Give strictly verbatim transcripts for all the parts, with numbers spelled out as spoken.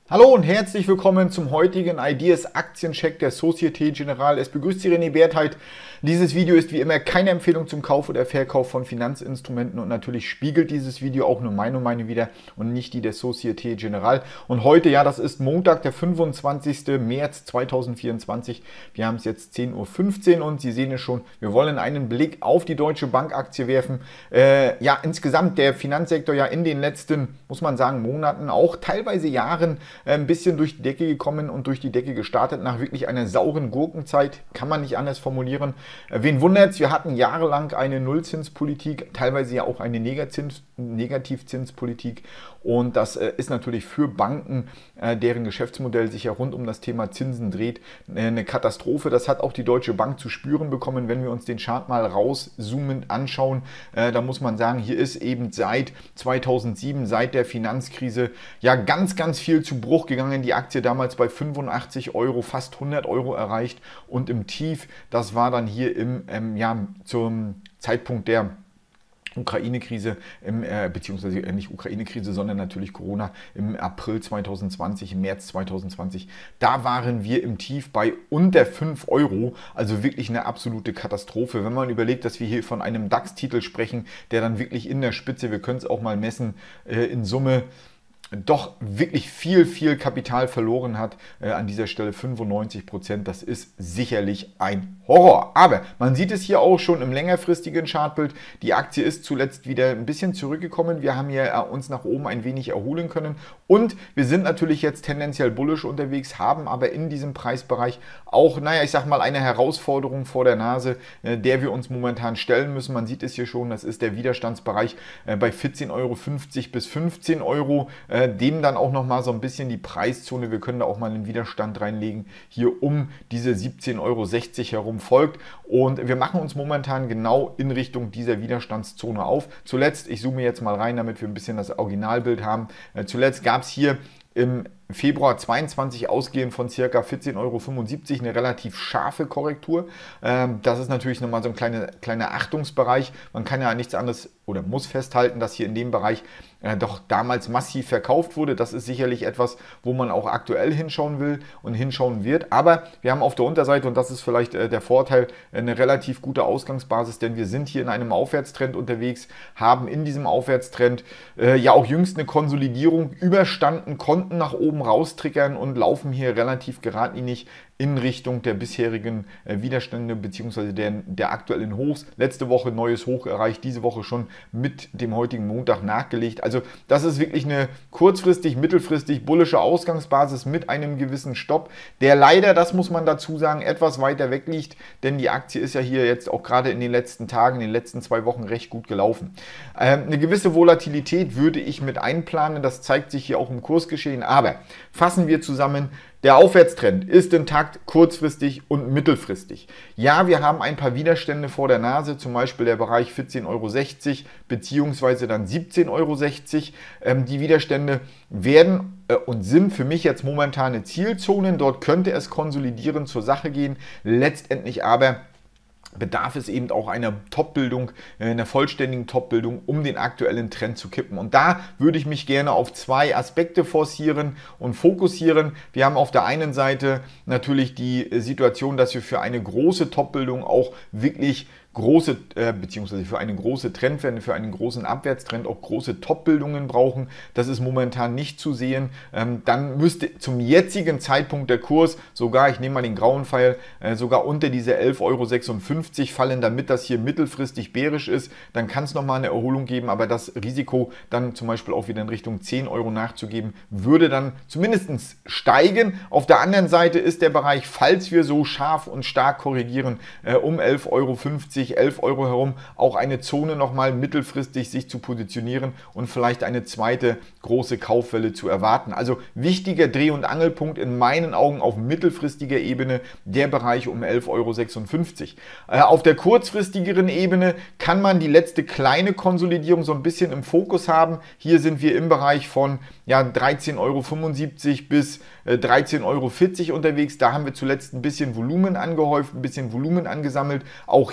Hallo und herzlich willkommen zum heutigen Ideas Aktiencheck der Société Générale. Es begrüßt Sie René Bertheit. Dieses Video ist wie immer keine Empfehlung zum Kauf oder Verkauf von Finanzinstrumenten und natürlich spiegelt dieses Video auch nur meine Meinung wider und nicht die der Société Générale. Und heute, ja, das ist Montag, der fünfundzwanzigste März zweitausendvierundzwanzig. Wir haben es jetzt zehn Uhr fünfzehn und Sie sehen es schon, wir wollen einen Blick auf die Deutsche Bank Aktie werfen. Äh, ja, insgesamt der Finanzsektor ja in den letzten, muss man sagen, Monaten, auch teilweise Jahren, ein bisschen durch die Decke gekommen und durch die Decke gestartet nach wirklich einer sauren Gurkenzeit, kann man nicht anders formulieren. Wen wundert's? Wir hatten jahrelang eine Nullzinspolitik, teilweise ja auch eine Negazins, Negativzinspolitik und das ist natürlich für Banken, deren Geschäftsmodell sich ja rund um das Thema Zinsen dreht, eine Katastrophe. Das hat auch die Deutsche Bank zu spüren bekommen, wenn wir uns den Chart mal rauszoomend anschauen. Da muss man sagen, hier ist eben seit zweitausendsieben, seit der Finanzkrise, ja ganz, ganz viel zu Bruch gegangen. Die Aktie damals bei fünfundachtzig Euro, fast hundert Euro erreicht und im Tief, das war dann hier im, ähm, ja, zum Zeitpunkt der Ukraine-Krise, äh, beziehungsweise nicht Ukraine-Krise, sondern natürlich Corona im April zweitausendzwanzig, im März zweitausendzwanzig. Da waren wir im Tief bei unter fünf Euro, also wirklich eine absolute Katastrophe. Wenn man überlegt, dass wir hier von einem DAX-Titel sprechen, der dann wirklich in der Spitze, wir können es auch mal messen, äh, in Summe doch wirklich viel, viel Kapital verloren hat, äh, an dieser Stelle fünfundneunzig Prozent, das ist sicherlich ein Horror. Aber man sieht es hier auch schon im längerfristigen Chartbild, die Aktie ist zuletzt wieder ein bisschen zurückgekommen, wir haben hier äh, uns nach oben ein wenig erholen können und wir sind natürlich jetzt tendenziell bullisch unterwegs, haben aber in diesem Preisbereich auch, naja, ich sag mal, eine Herausforderung vor der Nase, äh, der wir uns momentan stellen müssen. Man sieht es hier schon, das ist der Widerstandsbereich äh, bei vierzehn Euro fünfzig bis fünfzehn Euro, dem dann auch noch mal so ein bisschen die Preiszone, wir können da auch mal einen Widerstand reinlegen, hier um diese siebzehn Euro sechzig herum folgt und wir machen uns momentan genau in Richtung dieser Widerstandszone auf. Zuletzt, ich zoome jetzt mal rein, damit wir ein bisschen das Originalbild haben, zuletzt gab es hier im Februar zweiundzwanzig ausgehend von ca. vierzehn Euro fünfundsiebzig eine relativ scharfe Korrektur. Das ist natürlich nochmal so ein kleiner, kleiner Achtungsbereich. Man kann ja nichts anderes oder muss festhalten, dass hier in dem Bereich doch damals massiv verkauft wurde. Das ist sicherlich etwas, wo man auch aktuell hinschauen will und hinschauen wird. Aber wir haben auf der Unterseite, und das ist vielleicht der Vorteil, eine relativ gute Ausgangsbasis, denn wir sind hier in einem Aufwärtstrend unterwegs, haben in diesem Aufwärtstrend ja auch jüngst eine Konsolidierung überstanden, konnten nach oben raustriggern und laufen hier relativ geradlinig in Richtung der bisherigen Widerstände bzw. Der, der aktuellen Hochs. Letzte Woche neues Hoch erreicht, diese Woche schon mit dem heutigen Montag nachgelegt. Also das ist wirklich eine kurzfristig, mittelfristig bullische Ausgangsbasis mit einem gewissen Stopp, der leider, das muss man dazu sagen, etwas weiter weg liegt, denn die Aktie ist ja hier jetzt auch gerade in den letzten Tagen, in den letzten zwei Wochen recht gut gelaufen. Ähm, eine gewisse Volatilität würde ich mit einplanen, das zeigt sich hier auch im Kursgeschehen, aber fassen wir zusammen. Der Aufwärtstrend ist intakt, kurzfristig und mittelfristig. Ja, wir haben ein paar Widerstände vor der Nase, zum Beispiel der Bereich vierzehn Euro sechzig bzw. dann siebzehn Euro sechzig. Ähm, die Widerstände werden äh, und sind für mich jetzt momentane Zielzonen. Dort könnte es konsolidierend zur Sache gehen. Letztendlich aber bedarf es eben auch einer Top-Bildung, einer vollständigen Top-Bildung, um den aktuellen Trend zu kippen. Und da würde ich mich gerne auf zwei Aspekte forcieren und fokussieren. Wir haben auf der einen Seite natürlich die Situation, dass wir für eine große Top-Bildung auch wirklich große, äh, beziehungsweise für eine große Trendwende, für einen großen Abwärtstrend auch große Top-Bildungen brauchen. Das ist momentan nicht zu sehen. Ähm, dann müsste zum jetzigen Zeitpunkt der Kurs sogar, ich nehme mal den grauen Pfeil, äh, sogar unter diese elf Euro sechsundfünfzig fallen, damit das hier mittelfristig bärisch ist. Dann kann es nochmal eine Erholung geben, aber das Risiko dann zum Beispiel auch wieder in Richtung zehn Euro nachzugeben, würde dann zumindest steigen. Auf der anderen Seite ist der Bereich, falls wir so scharf und stark korrigieren, äh, um elf Euro fünfzig, elf Euro herum auch eine Zone nochmal mittelfristig sich zu positionieren und vielleicht eine zweite große Kaufwelle zu erwarten. Also wichtiger Dreh- und Angelpunkt in meinen Augen auf mittelfristiger Ebene der Bereich um elf Euro sechsundfünfzig. Äh, auf der kurzfristigeren Ebene kann man die letzte kleine Konsolidierung so ein bisschen im Fokus haben. Hier sind wir im Bereich von ja, dreizehn Euro fünfundsiebzig bis äh, dreizehn Euro vierzig unterwegs. Da haben wir zuletzt ein bisschen Volumen angehäuft, ein bisschen Volumen angesammelt. Auch hier können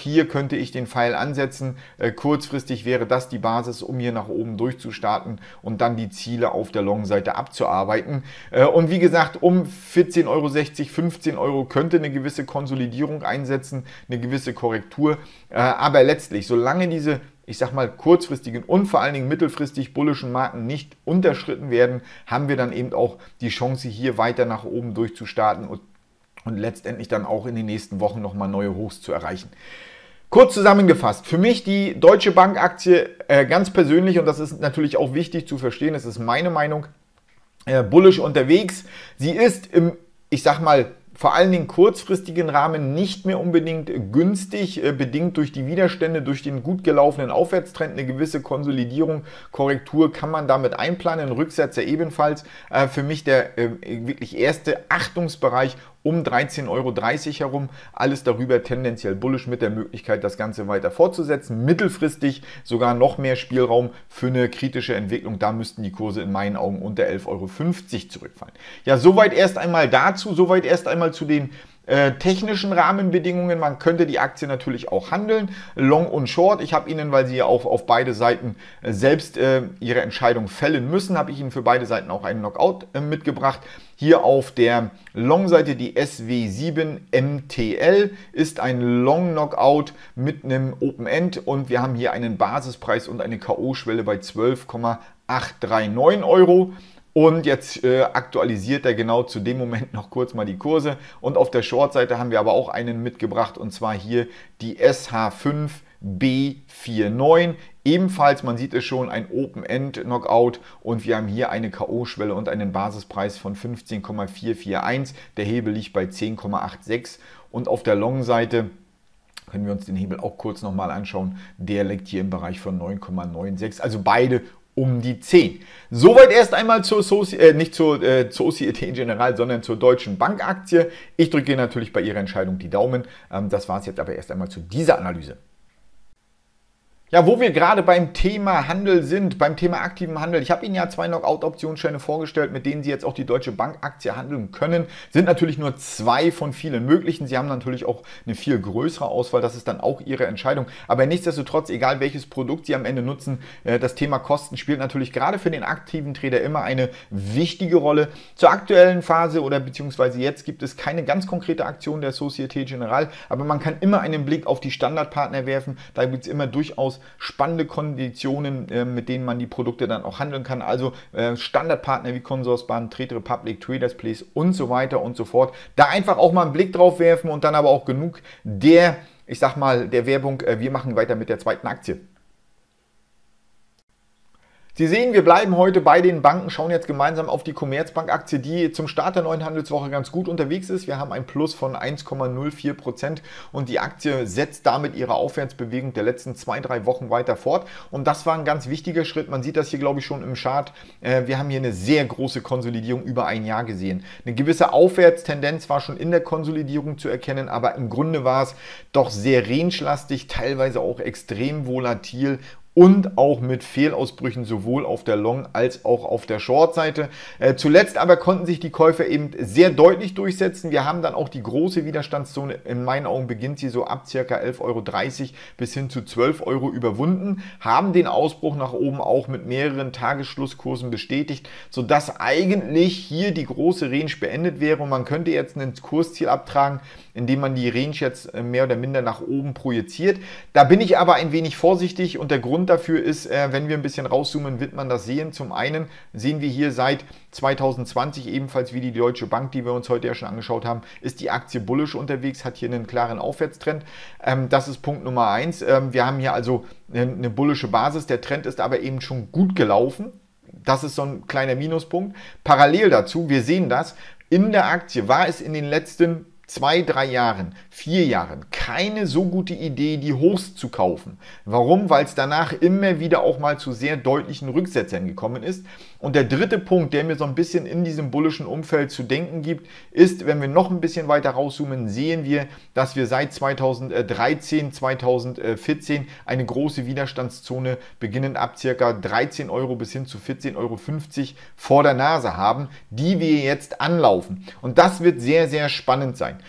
könnte ich den Pfeil ansetzen. Äh, kurzfristig wäre das die Basis, um hier nach oben durchzustarten und dann die Ziele auf der Long-Seite abzuarbeiten. Äh, und wie gesagt, um vierzehn Euro sechzig, fünfzehn Euro könnte eine gewisse Konsolidierung einsetzen, eine gewisse Korrektur. Äh, aber letztlich, solange diese, ich sag mal, kurzfristigen und vor allen Dingen mittelfristig bullischen Marken nicht unterschritten werden, haben wir dann eben auch die Chance, hier weiter nach oben durchzustarten und, und letztendlich dann auch in den nächsten Wochen nochmal neue Hochs zu erreichen. Kurz zusammengefasst, für mich die Deutsche Bank Aktie äh, ganz persönlich, und das ist natürlich auch wichtig zu verstehen, das ist meine Meinung, äh, bullisch unterwegs. Sie ist im, ich sag mal, vor allen Dingen kurzfristigen Rahmen nicht mehr unbedingt günstig, äh, bedingt durch die Widerstände, durch den gut gelaufenen Aufwärtstrend. Eine gewisse Konsolidierung, Korrektur kann man damit einplanen, Rücksetzer ebenfalls. Äh, für mich der äh, wirklich erste Achtungsbereich um dreizehn Euro dreißig herum, alles darüber tendenziell bullisch mit der Möglichkeit, das Ganze weiter fortzusetzen. Mittelfristig sogar noch mehr Spielraum für eine kritische Entwicklung. Da müssten die Kurse in meinen Augen unter elf Euro fünfzig zurückfallen. Ja, soweit erst einmal dazu, soweit erst einmal zu den Äh, technischen Rahmenbedingungen. Man könnte die Aktie natürlich auch handeln, Long und Short. Ich habe Ihnen, weil Sie ja auch auf beide Seiten äh, selbst äh, Ihre Entscheidung fällen müssen, habe ich Ihnen für beide Seiten auch einen Knockout äh, mitgebracht. Hier auf der Long-Seite die S W sieben M T L ist ein Long-Knockout mit einem Open-End und wir haben hier einen Basispreis und eine K O-Schwelle bei zwölf Komma achthundertneununddreißig Euro. Und jetzt äh, aktualisiert er genau zu dem Moment noch kurz mal die Kurse. Und auf der Short-Seite haben wir aber auch einen mitgebracht, und zwar hier die S H fünf B neunundvierzig. Ebenfalls, man sieht es schon, ein Open-End-Knockout, und wir haben hier eine K O-Schwelle und einen Basispreis von fünfzehn Komma vierhunderteinundvierzig. Der Hebel liegt bei zehn Komma sechsundachtzig, und auf der Long-Seite können wir uns den Hebel auch kurz nochmal anschauen. Der liegt hier im Bereich von neun Komma sechsundneunzig, also beide um die zehn. Soweit erst einmal zur Soci äh, nicht zur äh, Société Générale, sondern zur Deutschen Bank Aktie. Ich drücke natürlich bei Ihrer Entscheidung die Daumen. Ähm, das war es jetzt aber erst einmal zu dieser Analyse. Ja, wo wir gerade beim Thema Handel sind, beim Thema aktiven Handel. Ich habe Ihnen ja zwei Knockout-Optionsscheine vorgestellt, mit denen Sie jetzt auch die Deutsche Bank Aktie handeln können. Sind natürlich nur zwei von vielen möglichen. Sie haben natürlich auch eine viel größere Auswahl. Das ist dann auch Ihre Entscheidung. Aber nichtsdestotrotz, egal welches Produkt Sie am Ende nutzen, das Thema Kosten spielt natürlich gerade für den aktiven Trader immer eine wichtige Rolle. Zur aktuellen Phase oder beziehungsweise jetzt gibt es keine ganz konkrete Aktion der Société Générale, aber man kann immer einen Blick auf die Standardpartner werfen. Da gibt es immer durchaus spannende Konditionen, äh, mit denen man die Produkte dann auch handeln kann. Also äh, Standardpartner wie Consorsbank, Trade Republic, Traders Place und so weiter und so fort. Da einfach auch mal einen Blick drauf werfen und dann aber auch genug der, ich sag mal, der Werbung. Äh, wir machen weiter mit der zweiten Aktie. Sie sehen, wir bleiben heute bei den Banken, schauen jetzt gemeinsam auf die Commerzbank-Aktie, die zum Start der neuen Handelswoche ganz gut unterwegs ist. Wir haben ein Plus von eins Komma null vier Prozent und die Aktie setzt damit ihre Aufwärtsbewegung der letzten zwei, drei Wochen weiter fort. Und das war ein ganz wichtiger Schritt. Man sieht das hier, glaube ich, schon im Chart. Wir haben hier eine sehr große Konsolidierung über ein Jahr gesehen. Eine gewisse Aufwärtstendenz war schon in der Konsolidierung zu erkennen, aber im Grunde war es doch sehr rangelastig, teilweise auch extrem volatil und auch mit Fehlausbrüchen sowohl auf der Long- als auch auf der Short-Seite. Äh, zuletzt aber konnten sich die Käufer eben sehr deutlich durchsetzen. Wir haben dann auch die große Widerstandszone, in meinen Augen beginnt sie so ab ca. elf Euro dreißig bis hin zu zwölf Euro überwunden, haben den Ausbruch nach oben auch mit mehreren Tagesschlusskursen bestätigt, sodass eigentlich hier die große Range beendet wäre und man könnte jetzt ein Kursziel abtragen, indem man die Range jetzt mehr oder minder nach oben projiziert. Da bin ich aber ein wenig vorsichtig und der Grund dafür ist, wenn wir ein bisschen rauszoomen, wird man das sehen. Zum einen sehen wir hier seit zweitausendzwanzig, ebenfalls wie die Deutsche Bank, die wir uns heute ja schon angeschaut haben, ist die Aktie bullisch unterwegs, hat hier einen klaren Aufwärtstrend. Das ist Punkt Nummer eins. Wir haben hier also eine bullische Basis, der Trend ist aber eben schon gut gelaufen. Das ist so ein kleiner Minuspunkt. Parallel dazu, wir sehen das, in der Aktie war es in den letzten zwei, drei Jahren, vier Jahren keine so gute Idee, die Hochs zu kaufen. Warum? Weil es danach immer wieder auch mal zu sehr deutlichen Rücksetzern gekommen ist. Und der dritte Punkt, der mir so ein bisschen in diesem bullischen Umfeld zu denken gibt, ist, wenn wir noch ein bisschen weiter rauszoomen, sehen wir, dass wir seit zweitausenddreizehn, zweitausendvierzehn eine große Widerstandszone beginnend ab ca. dreizehn Euro bis hin zu vierzehn Euro fünfzig vor der Nase haben, die wir jetzt anlaufen. Und das wird sehr, sehr spannend sein.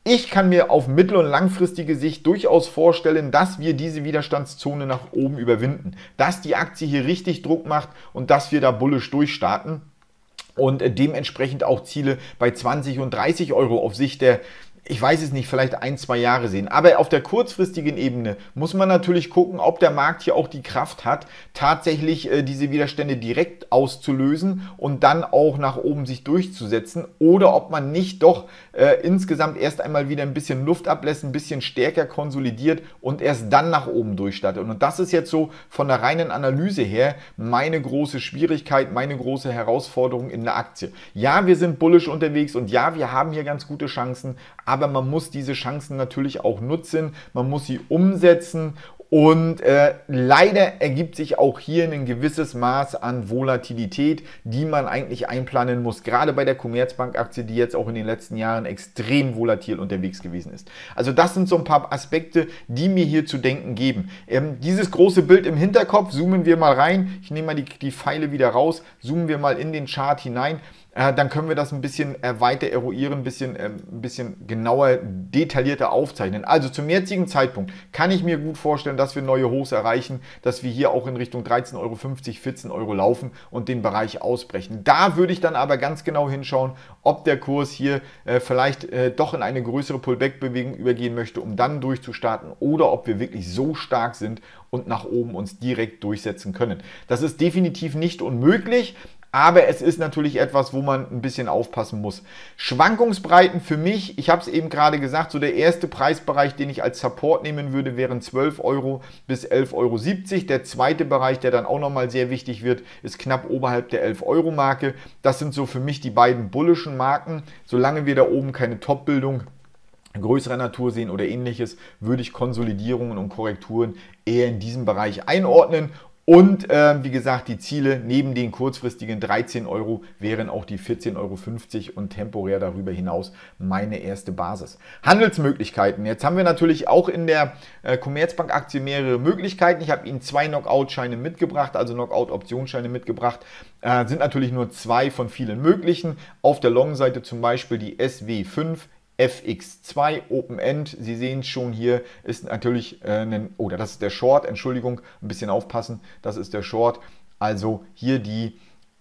Ich kann mir auf mittel- und langfristige Sicht durchaus vorstellen, dass wir diese Widerstandszone nach oben überwinden, dass die Aktie hier richtig Druck macht und dass wir da bullisch durchstarten und dementsprechend auch Ziele bei zwanzig und dreißig Euro auf Sicht der, ich weiß es nicht, vielleicht ein, zwei Jahre sehen. Aber auf der kurzfristigen Ebene muss man natürlich gucken, ob der Markt hier auch die Kraft hat, tatsächlich äh, diese Widerstände direkt auszulösen und dann auch nach oben sich durchzusetzen, oder ob man nicht doch äh, insgesamt erst einmal wieder ein bisschen Luft ablässt, ein bisschen stärker konsolidiert und erst dann nach oben durchstartet. Und das ist jetzt so von der reinen Analyse her meine große Schwierigkeit, meine große Herausforderung in der Aktie. Ja, wir sind bullish unterwegs und ja, wir haben hier ganz gute Chancen, aber man muss diese Chancen natürlich auch nutzen, man muss sie umsetzen und äh, leider ergibt sich auch hier ein gewisses Maß an Volatilität, die man eigentlich einplanen muss, gerade bei der Commerzbank-Aktie, die jetzt auch in den letzten Jahren extrem volatil unterwegs gewesen ist. Also das sind so ein paar Aspekte, die mir hier zu denken geben. Ähm, dieses große Bild im Hinterkopf, zoomen wir mal rein, ich nehme mal die, die Pfeile wieder raus, zoomen wir mal in den Chart hinein. Dann können wir das ein bisschen weiter eruieren, ein bisschen, ein bisschen genauer, detaillierter aufzeichnen. Also zum jetzigen Zeitpunkt kann ich mir gut vorstellen, dass wir neue Hochs erreichen, dass wir hier auch in Richtung dreizehn Euro fünfzig, vierzehn Euro laufen und den Bereich ausbrechen. Da würde ich dann aber ganz genau hinschauen, ob der Kurs hier äh, vielleicht äh, doch in eine größere Pullback-Bewegung übergehen möchte, um dann durchzustarten, oder ob wir wirklich so stark sind und nach oben uns direkt durchsetzen können. Das ist definitiv nicht unmöglich. Aber es ist natürlich etwas, wo man ein bisschen aufpassen muss. Schwankungsbreiten für mich, ich habe es eben gerade gesagt, so der erste Preisbereich, den ich als Support nehmen würde, wären zwölf Euro bis elf Euro siebzig. Der zweite Bereich, der dann auch nochmal sehr wichtig wird, ist knapp oberhalb der elf Euro Marke. Das sind so für mich die beiden bullischen Marken. Solange wir da oben keine Top-Bildung größerer Natur sehen oder ähnliches, würde ich Konsolidierungen und Korrekturen eher in diesem Bereich einordnen. Und äh, wie gesagt, die Ziele neben den kurzfristigen dreizehn Euro wären auch die vierzehn Euro fünfzig und temporär darüber hinaus meine erste Basis. Handelsmöglichkeiten. Jetzt haben wir natürlich auch in der äh, Commerzbank-Aktie mehrere Möglichkeiten. Ich habe Ihnen zwei Knockout-Scheine mitgebracht, also Knockout-Optionsscheine mitgebracht. Äh, sind natürlich nur zwei von vielen möglichen. Auf der Long-Seite zum Beispiel die S W fünf. F X zwei Open End, Sie sehen es schon, hier ist natürlich äh, ein, oder das ist der Short, Entschuldigung, ein bisschen aufpassen, das ist der Short, also hier die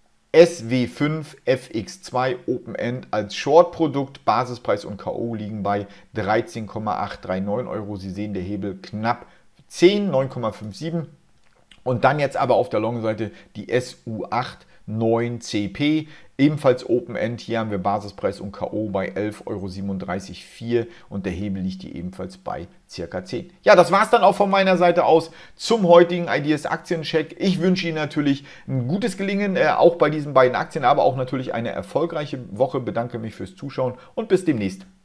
S W fünf F X zwei Open End als Short-Produkt, Basispreis und K O liegen bei dreizehn Komma achthundertneununddreißig Euro, Sie sehen der Hebel knapp zehn, neun Komma siebenundfünfzig, und dann jetzt aber auf der Long-Seite die S U acht neun C P, ebenfalls Open End. Hier haben wir Basispreis und K O bei elf Euro siebenunddreißig Komma vier und der Hebel liegt hier ebenfalls bei ca. zehn. Ja, das war es dann auch von meiner Seite aus zum heutigen Ideas Aktiencheck. Ich wünsche Ihnen natürlich ein gutes Gelingen, äh, auch bei diesen beiden Aktien, aber auch natürlich eine erfolgreiche Woche. Bedanke mich fürs Zuschauen und bis demnächst.